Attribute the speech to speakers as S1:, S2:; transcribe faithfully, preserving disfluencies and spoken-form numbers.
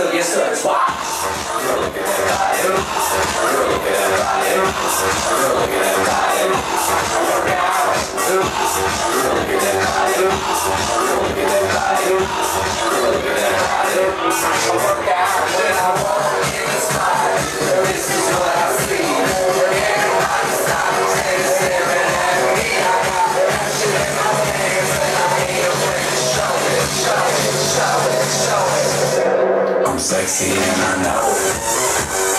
S1: sir, yes sir, it's why. Girl, look at that body. Girl, look at that body. Girl, look at that body. Work out. Girl, look at that body. Girl, look at that body. Girl, look at that body. I work out when I walk in the spot. This is what I see. Everybody stops and staring at me. I got passion in my hands and I ain't afraid to show it, show it, show it, show it. I'm sexy and I know it.